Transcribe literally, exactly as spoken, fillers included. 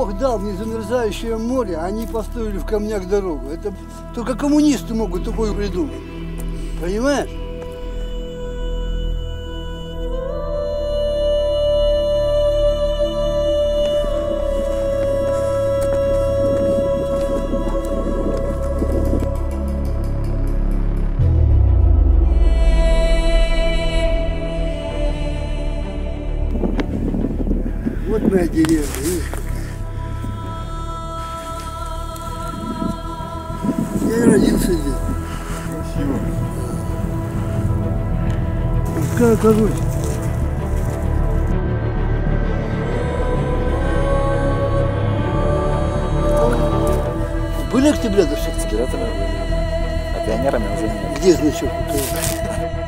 Бог дал мне замерзающее море, а они построили в камнях дорогу. Это только коммунисты могут такое придумать. Понимаешь? Вот моя деревня, видишь какая. Я и родился здесь. Красиво. Пускай окажусь. Были октябрята все? Октябрята были. А пионерами уже нет. Где значок?